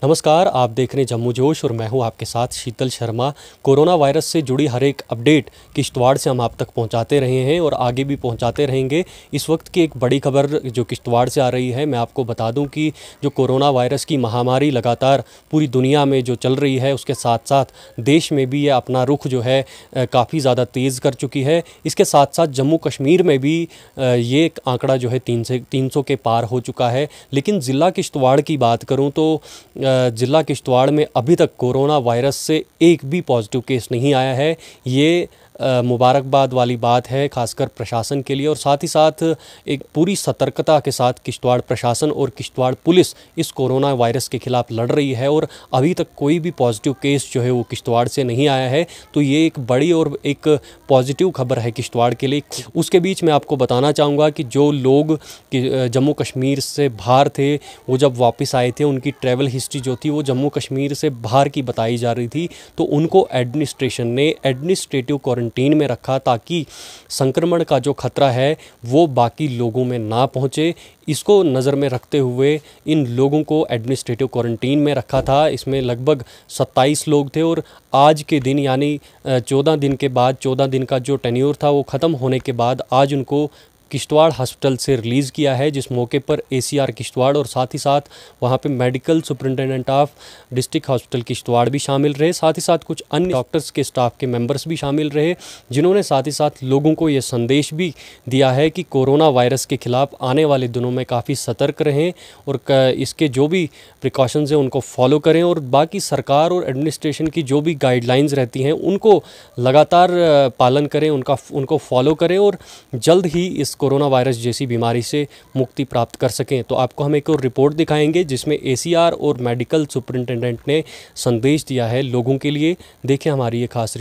नमस्कार, आप देख रहे हैं जम्मू जोश और मैं हूं आपके साथ शीतल शर्मा। कोरोना वायरस से जुड़ी हर एक अपडेट किश्तवाड़ से हम आप तक पहुंचाते रहे हैं और आगे भी पहुंचाते रहेंगे। इस वक्त की एक बड़ी खबर जो किश्तवाड़ से आ रही है, मैं आपको बता दूं कि जो कोरोना वायरस की महामारी लगातार पूरी दुनिया में जो चल रही है, उसके साथ साथ देश में भी ये अपना रुख जो है काफ़ी ज़्यादा तेज़ कर चुकी है। इसके साथ साथ जम्मू कश्मीर में भी ये आंकड़ा जो है 300 के पार हो चुका है। लेकिन ज़िला किश्तवाड़ की बात करूँ तो ज़िला किश्तवाड़ में अभी तक कोरोना वायरस से एक भी पॉजिटिव केस नहीं आया है। ये मुबारकबाद वाली बात है, खासकर प्रशासन के लिए। और साथ ही साथ एक पूरी सतर्कता के साथ किश्तवाड़ प्रशासन और किश्तवाड़ पुलिस इस कोरोना वायरस के ख़िलाफ़ लड़ रही है और अभी तक कोई भी पॉजिटिव केस जो है वो किश्तवाड़ से नहीं आया है। तो ये एक बड़ी और एक पॉजिटिव खबर है किश्तवाड़ के लिए। उसके बीच मैं आपको बताना चाहूँगा कि जो लोग जम्मू कश्मीर से बाहर थे, वो जब वापस आए थे, उनकी ट्रैवल हिस्ट्री जो थी वो जम्मू कश्मीर से बाहर की बताई जा रही थी। तो उनको एडमिनिस्ट्रेशन ने एडमिनिस्ट्रेटिव क्वारंटीन में रखा ताकि संक्रमण का जो खतरा है वो बाकी लोगों में ना पहुंचे। इसको नज़र में रखते हुए इन लोगों को एडमिनिस्ट्रेटिव क्वारंटीन में रखा था। इसमें लगभग 27 लोग थे और आज के दिन यानी 14 दिन के बाद, 14 दिन का जो टेन्योर था वो ख़त्म होने के बाद आज उनको किश्तवाड़ हॉस्पिटल से रिलीज़ किया है, जिस मौके पर ACR किश्तवाड़ और साथ ही साथ वहाँ पे medical superintendent of district hospital Kishtwar भी शामिल रहे। साथ ही साथ कुछ अन्य डॉक्टर्स के स्टाफ के मेंबर्स भी शामिल रहे, जिन्होंने साथ ही साथ लोगों को ये संदेश भी दिया है कि कोरोना वायरस के ख़िलाफ़ आने वाले दिनों में काफ़ी सतर्क रहें और इसके जो भी प्रिकॉशंस हैं उनको फॉलो करें और बाकी सरकार और एडमिनिस्ट्रेशन की जो भी गाइडलाइंस रहती हैं उनको लगातार पालन करें, उनको फॉलो करें और जल्द ही इस कोरोना वायरस जैसी बीमारी से मुक्ति प्राप्त कर सकें। तो आपको हम एक और रिपोर्ट दिखाएंगे जिसमें ACR और मेडिकल सुपरिटेंडेंट ने संदेश दिया है लोगों के लिए। देखें हमारी ये खास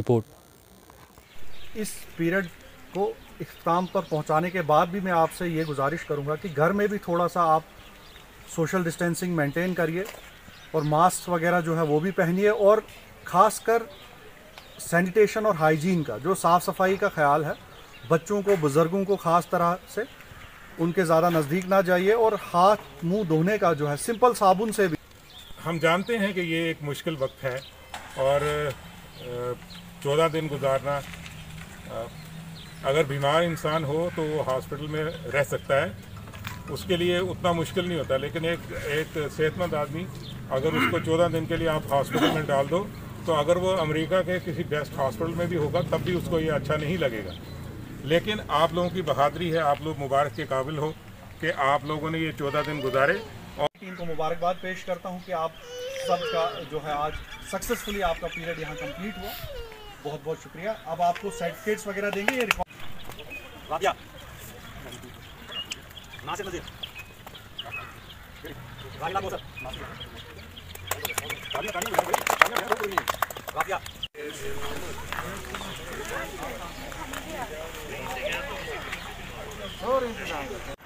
रिपोर्ट। इस पीरियड को इख्तिताम पर पहुंचाने के बाद भी मैं आपसे ये गुजारिश करूंगा कि घर में भी थोड़ा सा आप सोशल डिस्टेंसिंग मेंटेन करिए और मास्क वगैरह जो है वो भी पहनिए और ख़ासकर सैनिटेशन और हाइजीन का, जो साफ़ सफाई का ख्याल है, बच्चों को, बुज़ुर्गों को ख़ास तरह से उनके ज़्यादा नज़दीक ना जाइए और हाथ मुंह धोने का जो है सिंपल साबुन से भी। हम जानते हैं कि ये एक मुश्किल वक्त है और 14 दिन गुजारना, अगर बीमार इंसान हो तो वो हॉस्पिटल में रह सकता है, उसके लिए उतना मुश्किल नहीं होता। लेकिन एक सेहतमंद आदमी अगर उसको 14 दिन के लिए आप हॉस्पिटल में डाल दो तो अगर वो अमेरिका के किसी बेस्ट हॉस्पिटल में भी होगा तब भी उसको ये अच्छा नहीं लगेगा। लेकिन आप लोगों की बहादुरी है, आप लोग मुबारक के काबिल हो कि आप लोगों ने ये 14 दिन गुजारे। और टीम को मुबारकबाद पेश करता हूं कि आप सबका जो है आज सक्सेसफुली आपका पीरियड यहाँ कंप्लीट हुआ। बहुत बहुत शुक्रिया। अब आपको सर्टिफिकेट्स वगैरह देंगे ये रिकॉर्ड